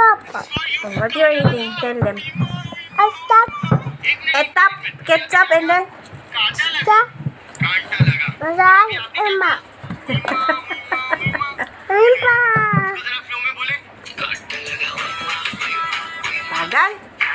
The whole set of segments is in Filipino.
What you're eating? Tell them. Etap, ketchup, and then? Tagal?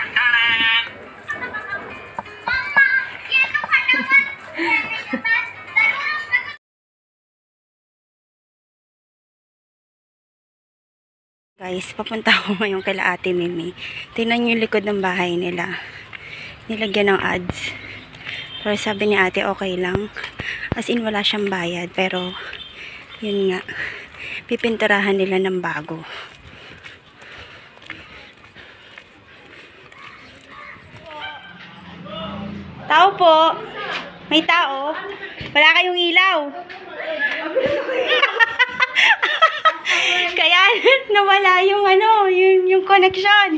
Guys, papunta ako ngayon kay Ate Mimi. Tingnan niyo yung likod ng bahay nila. Nilagyan ng ads. Pero sabi ni ate okay lang. As in wala siyang bayad. Pero yun nga. Pipinturahan nila ng bago. Tao po. May tao. Wala kayong ilaw. Kaya nawala yung yung connection.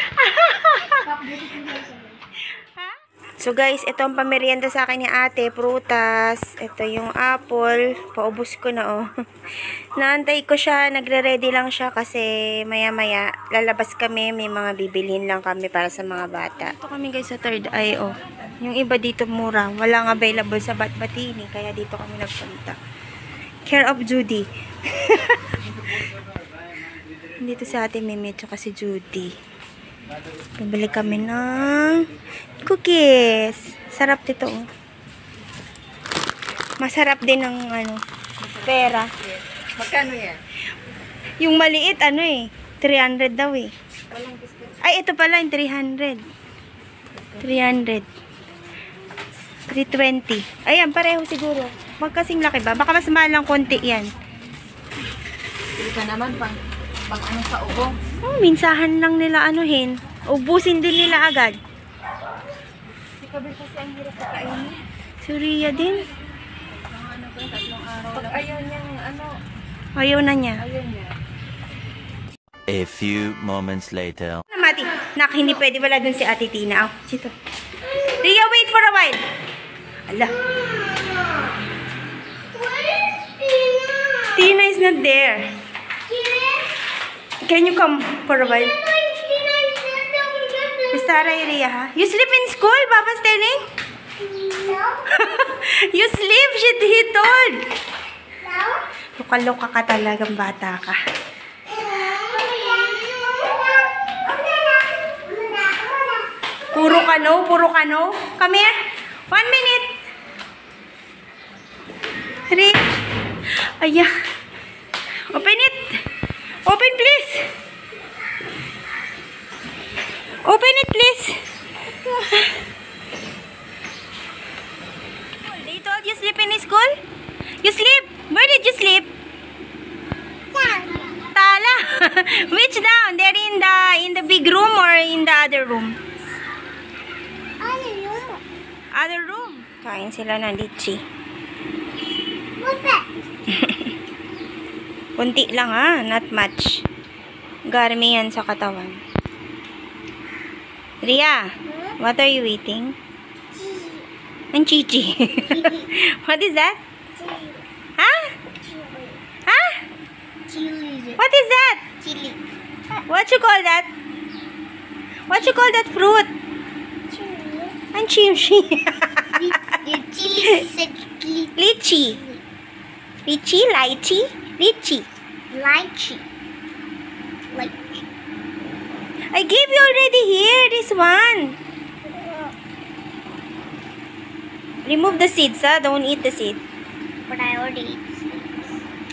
So guys, ito ang pamerienda sa akin ni ate, prutas. Ito yung apple. Paubos ko na oh. Naantay ko siya, nagre-ready lang siya kasi maya-maya lalabas kami, may mga bibilhin lang kami para sa mga bata. Ito kami guys sa Third Eye oh. Yung iba dito mura, walang available sa Batbatini, kaya dito kami nagpunta. Care of Judy. Dito sa ate Mimi at si Judy. Bibili kami ng cookies. Sarap dito oh. Masarap din ng pera. Magkano yan? Yung maliit 300 daw eh. Ay ito pala yung 300. 300. 320. Ayan pareho siguro. Magkasing laki ba? Baka mas mahal lang konti yan. Hindi ka naman pang sa ubo. Oh, minsahan lang nila ubusin din nila agad. Si Kabir kasi ang hirap pagkainin. Surya din. Tatlong araw. Pag ayaw niyang Ayaw na niya. ayaw niya. A few moments later. Mati, hindi pwede wala dun si Ate Tina. Dito. Ria, wait for a while. Ala. Tina is not there. Can you come for a while? Stara, Ria, ha? You sleep in school, Papa's telling? No. You sleep, he told. No. Luka-luka ka talagang bata ka. Puro ka no. Come here. 1 minute. Ria. Aya. Open it. Open, please. Open it, please. They told you sleep in school? You sleep? Where did you sleep? Tala. Which down? They're in the big room or in the other room? Other room. Kain sila ng litchi. What's that? Kunti lang not much. Garmi yan sa katawan. Ria, what are you eating? Ang chichi. What is that? Huh? Huh? Chili. What is that? Chili. What you call that? What you call that fruit? Chili. Ang chichi. Chili said chili. Lychee. Lychee, lychee, lychee. Lychee. Lychee. I gave you already here, this one. Remove the seeds, don't eat the seed. But I already ate seeds.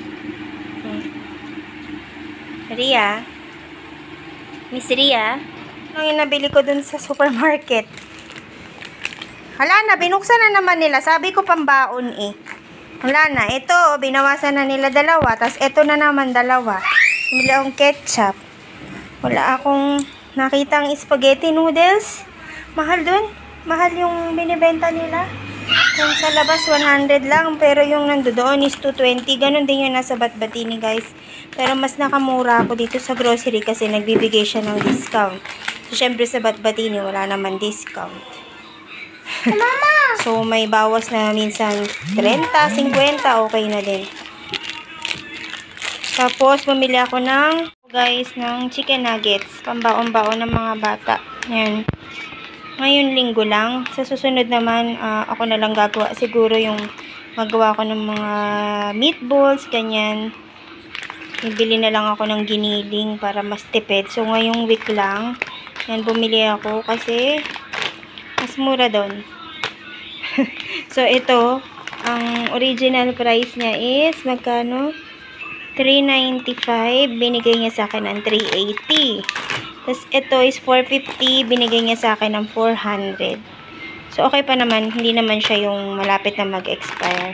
Ria. Miss Ria. Ang inabili ko dun sa supermarket. Hala na, binuksan na naman nila. Sabi ko pambaon eh. Wala na. Ito, binawasan na nila 2. Tapos ito na naman 2. Bumili akong ketchup. Wala akong nakitang spaghetti noodles. Mahal dun. Mahal yung binibenta nila. Kung sa labas 100 lang. Pero yung nandoon is 220. Ganon din yung nasa Batbatini guys. Pero mas nakamura ako dito sa grocery kasi nagbibigay siya ng discount. So syempre sa Batbatini wala naman discount. Mama! So may bawas na minsan 30, 50, okay na din. Tapos bumili ako ng Guys, ng chicken nuggets. Pambaon-baon ng mga bata. Yan. Ngayon linggo lang. Sa susunod naman, ako na lang gagawa. Siguro yung magawa ko ng mga meatballs, ganyan. Bibili na lang ako ng giniling para mas tipid. So, ngayong week lang, yan, bumili ako kasi mas mura doon. So, ito, ang original price niya is, magkano? $3.95. Binigay niya sa akin ng $3.80. Tapos, ito is $4.50. Binigay niya sa akin ng $400. So, okay pa naman. Hindi naman siya yung malapit na mag-expire.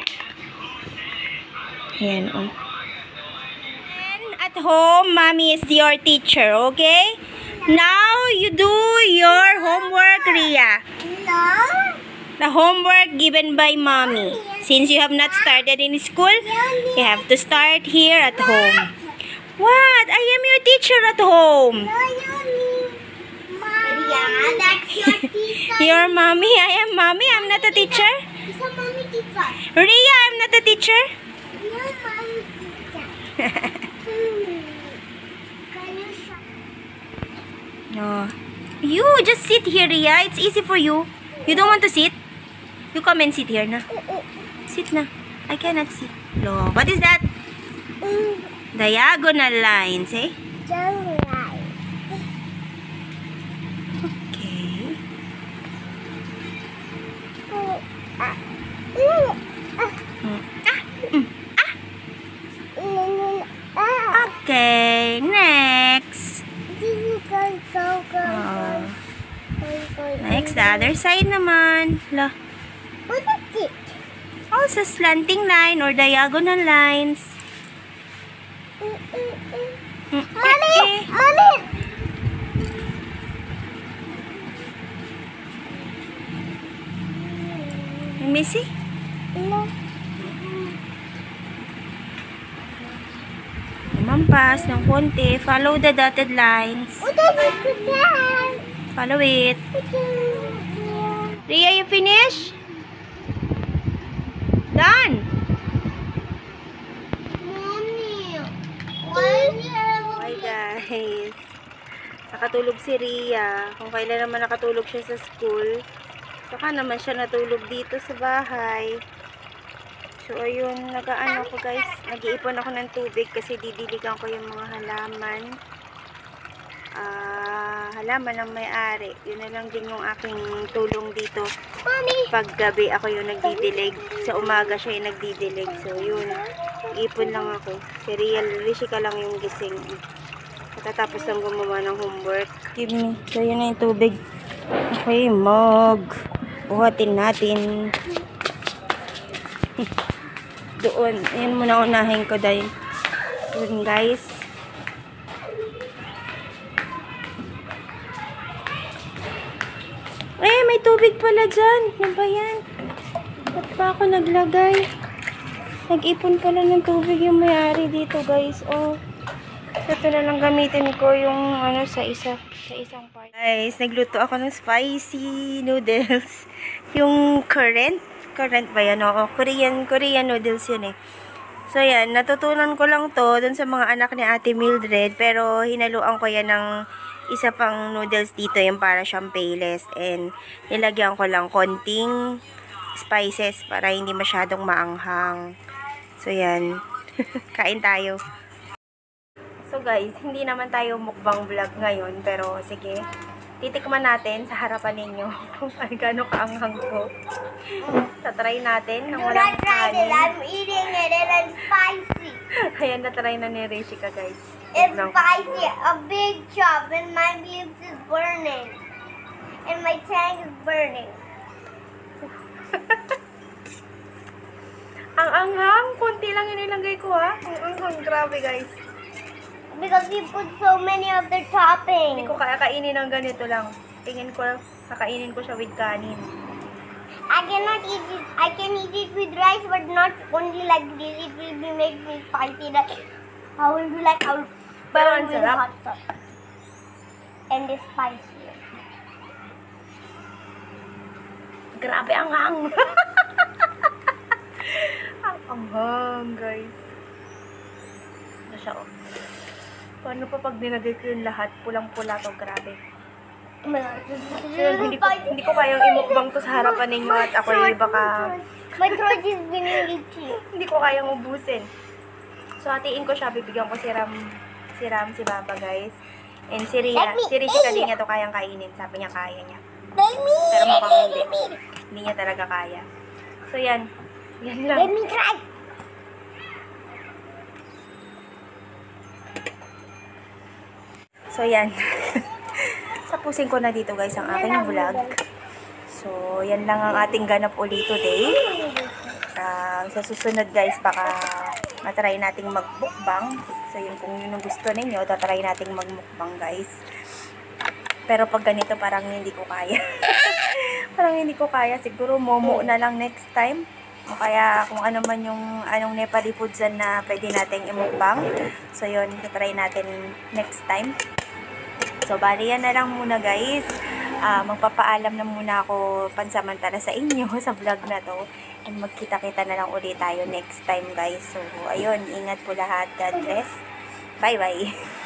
Ayan, oh. At home, mommy is your teacher, okay? Now, you do your homework, Ria. No. The homework given by mommy. Since you have not started in school, you have to start here at home. What? I am your teacher at home. No, Yummy. Maria, that's your teacher. Your mommy? I am mommy. I'm not a teacher. It's a mommy teacher. Ria, I'm not a teacher. No, mommy teacher. Can you show? No. You just sit here, Ria. It's easy for you. You don't want to sit? You come and sit here na. Sit na. I cannot see. No. What is that? Diagonal lines, eh? Jungle light. Okay. Okay. Next. Next, the other side naman. La. What is it? Also slanting line or diagonal lines. Mommy! Mommy! Let me see. No. Mampas ng konti. Follow the dotted lines. What is it? Follow it. Ria, you finish? Done. Mommy, why do you have Hi guys. Nakatulog si Ria. Kung kailan naman nakatulog siya sa school, saka naman siya natulog dito sa bahay. So ayun, nag-aano ako guys. Nag-iipon ako ng tubig kasi didiligan ko yung mga halaman. Halaman ng may-ari. Yun na lang din yung aking tulong dito. Mommy? Pag gabi ako yung nagdidilig. Sa umaga siya yung nagdidilig. So yun, ipon lang ako. Si Rishi ka lang yung gising. Matatapos lang gumawa ng homework. Give me. So yun na yung tubig. Okay, mug. Buhatin natin. Doon. Ayan muna unahin ko dahil. Doon guys. Eh, may tubig pala dyan. Ano ba yan? Ba't pa ako naglagay? Nag-ipon pala ng tubig yung may-ari dito, guys. Oh. So, ito na lang gamitin ko yung ano sa isang part. Guys, nagluto ako ng spicy noodles. Yung current ba yan? Oo, Korean noodles yun eh. So, yan. Natutunan ko lang to dun sa mga anak ni Ate Mildred. Pero, hinaluan ko yan ng isa pang noodles dito, yung para siyang payless, and nilagyan ko lang konting spices para hindi masyadong maanghang. So yan. Kain tayo. So guys, hindi naman tayo mukbang vlog ngayon, pero sige, titikman natin sa harapan ninyo kung gaano kaanghang to. Tatry natin ng walang kanin. I'm eating it and it's spicy. Ayan, natry na ni Rishika guys. It's spicy, a big chop, and my lips is burning. And my tongue is burning. Ang anghang, konti lang yung nilagay ko ha. Ang anghang, grabe guys. Because we put so many of the toppings. Hindi ko kakainin ng ganito lang. Kakainin ko siya with kanin. I cannot eat it. I can eat it with rice, but not only like this. It will be make me spicy. Like I will be like I will Pero burn ang with sarap. hot sauce. And it's spicy. Grabe ang hang. Ang anghang, guys. Ano siya, oh. Paano pa pag dinagay ko yung lahat? Pulang-pula to, grabe. Oh my God. So, yun, hindi ko kayang imukbang to sa harapan ninyo at ako ay baka My throat is being itchy. hindi ko kayang ubusin. So, hatiin ko siya. Bibigyan ko si Baba, guys. And si Ria. Let me Si Rishika, di niya to kayang kainin. Sabi niya, kaya niya. Baby, Pero mukhang hindi. Hindi niya talaga kaya. So, yan. Yan lang. let me try. So, yan. Tapusin ko na dito, guys, ang aking vlog. So, yan lang ang ating ganap ulit today. Sa susunod, guys, baka matry nating magbukbang. So, yun, kung yun ang gusto ninyo, tatry nating magmukbang, guys. Pero pag ganito, parang hindi ko kaya. Parang hindi ko kaya. Siguro, momo na lang next time. O kaya, kung ano man yung anong Nepali foods na pwede nating imukbang. So, yun, tatry natin next time. So, bali yan na lang muna, guys. Magpapaalam na muna ako pansamantala sa inyo sa vlog na to. And magkita-kita na lang ulit tayo next time, guys. So, ayun, ingat po lahat. God bless. Bye-bye.